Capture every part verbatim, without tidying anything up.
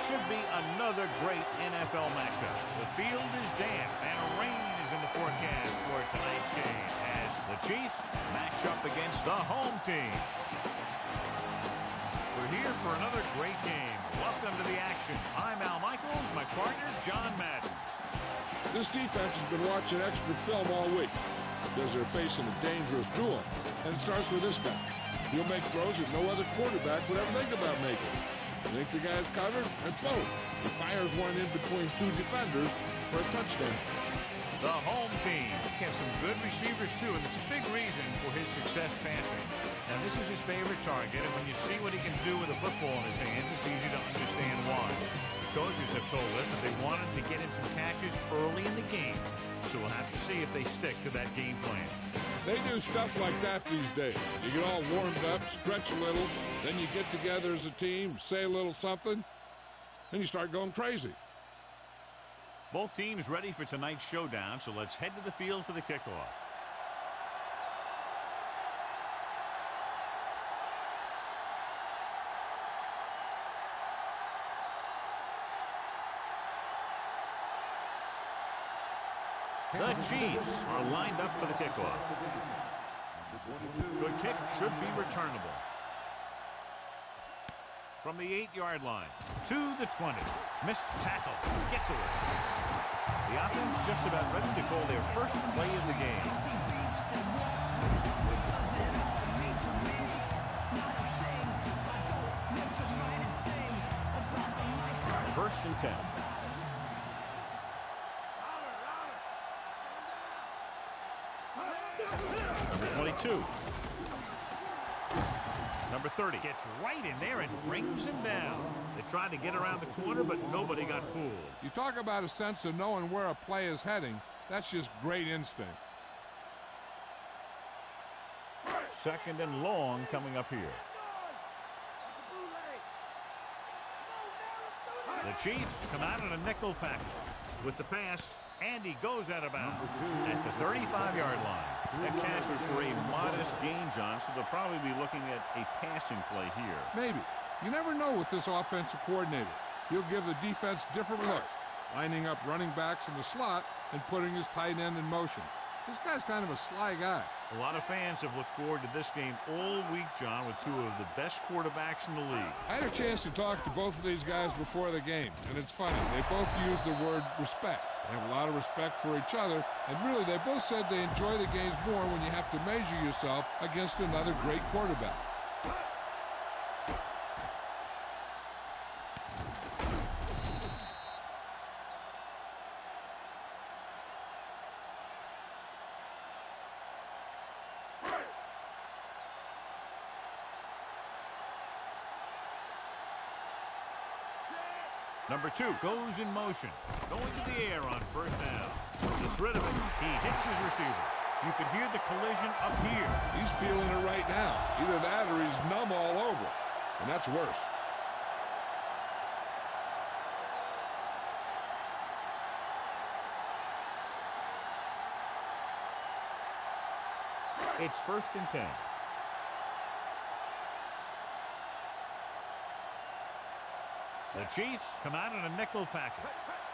should be another great N F L matchup. The field is damp and rain is in the forecast for tonight's game as the Chiefs match up against the home team. We're here for another great game. Welcome to the action. I'm Al Michaels, my partner, John Madden. This defense has been watching extra film all week because they're facing a dangerous duel. And it starts with this guy. He'll make throws that no other quarterback would ever think about making. Think the guy's covered, and boom, he fires one in between two defenders for a touchdown. The home team has some good receivers, too, and it's a big reason for his success passing. Now, this is his favorite target, and when you see what he can do with a football in his hands, it's easy to understand why. The coaches have told us that they wanted to get in some catches early in the game, so we'll have to see if they stick to that game plan. They do stuff like that these days. You get all warmed up, stretch a little, then you get together as a team, say a little something, and you start going crazy. Both teams ready for tonight's showdown, so let's head to the field for the kickoff. The Chiefs are lined up for the kickoff. Good kick, should be returnable. From the eight-yard line to the twenty. Missed tackle. Gets away. The offense just about ready to call their first play of the game. First and ten. Number twenty-two. Number thirty gets right in there and brings him down. They tried to get around the corner, but nobody got fooled. You talk about a sense of knowing where a play is heading. That's just great instinct. Second and long coming up here. The Chiefs come out in a nickel package with the pass, and he goes out of bounds at the thirty-five-yard line. That catch was for a modest gain, John, so they'll probably be looking at a passing play here. Maybe. You never know with this offensive coordinator. He'll give the defense different looks, lining up running backs in the slot and putting his tight end in motion. This guy's kind of a sly guy. A lot of fans have looked forward to this game all week, John, with two of the best quarterbacks in the league. I had a chance to talk to both of these guys before the game, and it's funny. They both use the word respect. They have a lot of respect for each other, and really they both said they enjoy the games more when you have to measure yourself against another great quarterback. Number two goes in motion, going to the air on first down. Gets rid of it. He hits his receiver. You can hear the collision up here. He's feeling it right now. Either that or he's numb all over. And that's worse. It's first and ten. The Chiefs come out in a nickel package.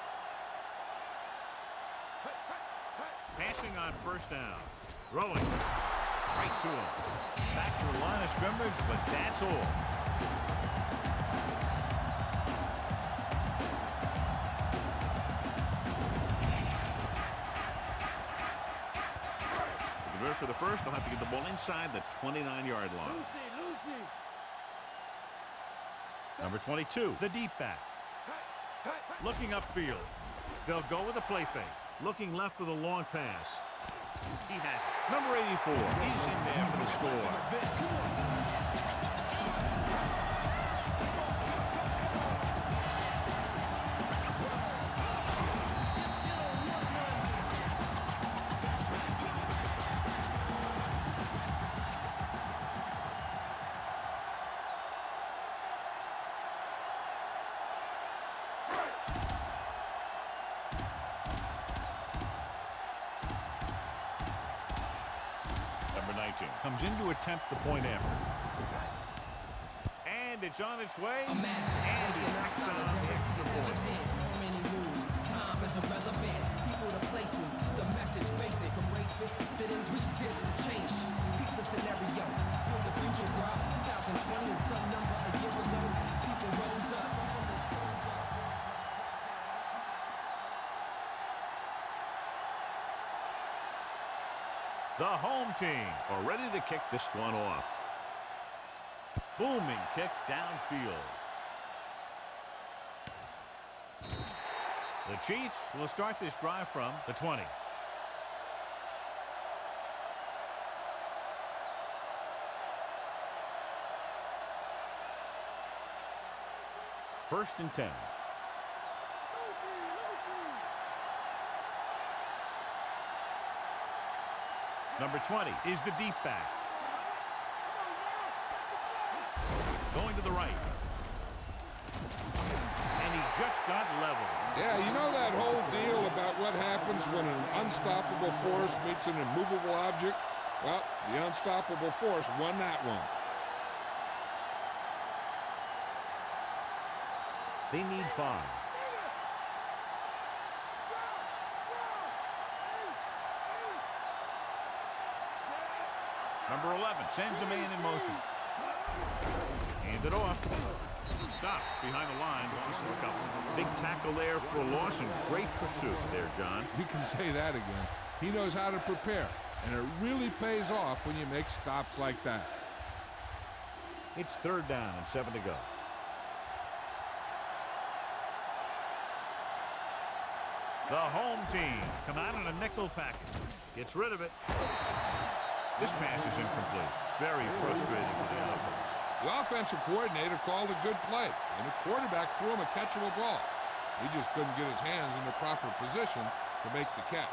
Passing on first down. Throwing. Right to him. Back to the line of scrimmage, but that's all. For the first, they'll have to get the ball inside the twenty-nine-yard line. Number twenty-two, the deep back. Looking upfield. They'll go with a play fake. Looking left for the long pass. He has it. Number eighty-four. He's in there for the score. Comes in to attempt the point after. And And it's on its way. Imagine and he tacks on the extra point. Many moves, time is irrelevant. People to places, the message basic. Erase this to sit-ins, resist the change. Peep the scenario, for the future, bro. twenty twenty and some number a year ago. People rose up. The home team are ready to kick this one off. Booming kick downfield. The Chiefs will start this drive from the twenty. First and ten. Number twenty is the deep back. Going to the right. And he just got leveled. Yeah, you know that whole deal about what happens when an unstoppable force meets an immovable object? Well, the unstoppable force won that one. They need five. Number eleven sends a man in motion. Hand it off. Stop behind the line. Loss of a couple. Big tackle there for a loss and great pursuit there, John. You can say that again. He knows how to prepare, and it really pays off when you make stops like that. It's third down and seven to go. The home team come out in a nickel package. Gets rid of it. This pass is incomplete. Very frustrating for the offense. The offensive coordinator called a good play, and the quarterback threw him a catchable ball. He just couldn't get his hands in the proper position to make the catch.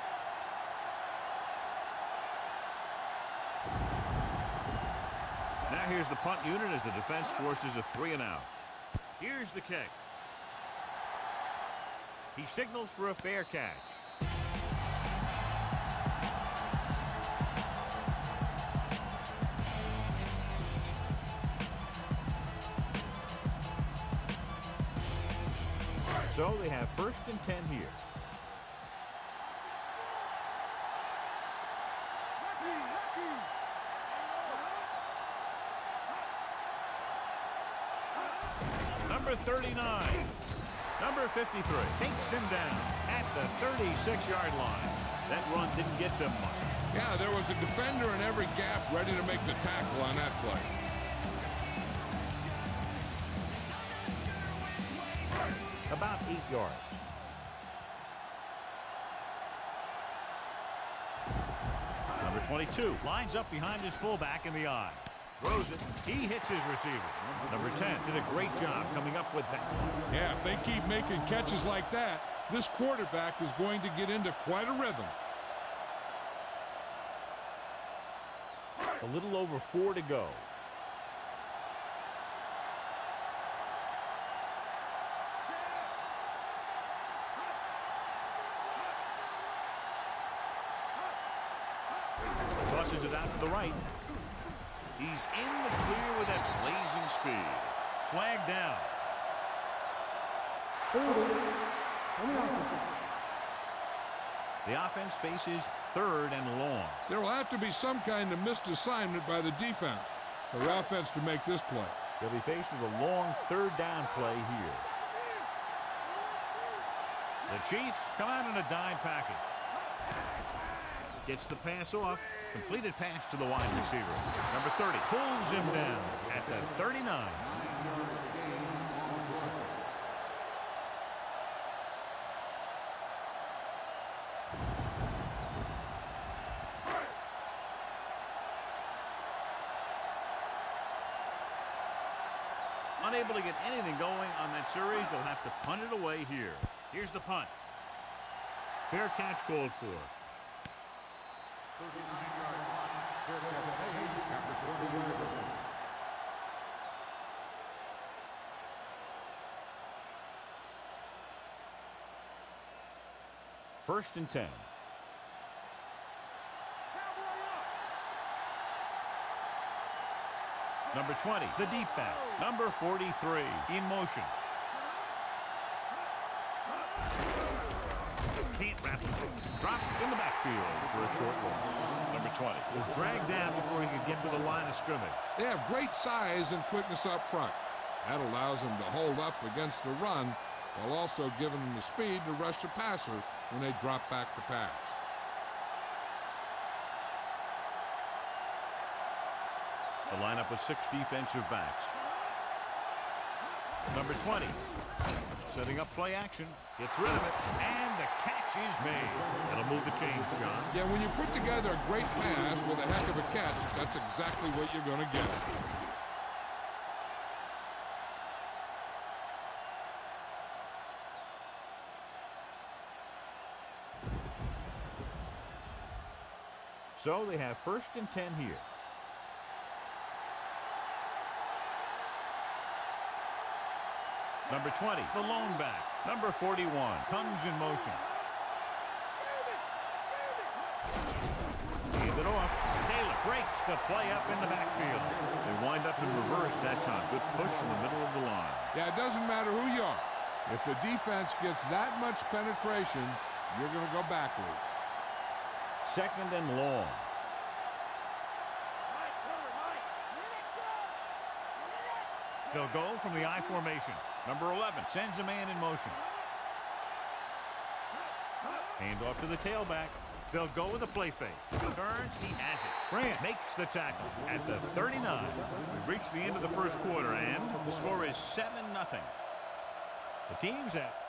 Now here's the punt unit as the defense forces a three and out. Here's the kick. He signals for a fair catch. So they have first and ten here. Number thirty-nine. Number fifty-three takes him down at the thirty-six yard line. That run didn't get them much. Yeah, there was a defender in every gap ready to make the tackle on that play. About eight yards. Number twenty-two lines up behind his fullback in the eye. Throws it. He hits his receiver. Number ten did a great job coming up with that one. Yeah, if they keep making catches like that, this quarterback is going to get into quite a rhythm. A little over four to go. Tosses it out to the right. He's in the clear with that blazing speed. Flag down. The offense faces third and long. There will have to be some kind of missed assignment by the defense for the offense to make this play. They'll be faced with a long third down play here. The Chiefs come out in a dime package. Gets the pass off. Completed pass to the wide receiver. Number thirty pulls him down at the thirty-nine. Unable to get anything going on that series, they'll have to punt it away here. Here's the punt. Fair catch called for. First and ten. Number twenty, the deep back. Number forty-three, in motion. Can't wrap it. Dropped in the backfield for a short loss. Number twenty was dragged down before he could get to the line of scrimmage. They have great size and quickness up front. That allows them to hold up against the run while also giving them the speed to rush the passer when they drop back to pass. The lineup with six defensive backs. Number twenty, setting up play action, gets rid of it, and the catch is made. That'll move the chains, John. Yeah, when you put together a great pass with a heck of a catch, that's exactly what you're going to get. So they have first and ten here. Number twenty, the lone back. Number forty-one comes in motion. Hand it off. Taylor breaks the play up in the backfield. They wind up in reverse that time. Good push in the middle of the line. Yeah, it doesn't matter who you are. If the defense gets that much penetration, you're going to go backward. Second and long. They'll go from the I formation. Number eleven sends a man in motion. Hand off to the tailback. They'll go with a play fake. Turns, he has it. Grant makes the tackle at the thirty-nine. We've reached the end of the first quarter, and the score is seven nothing. The team's at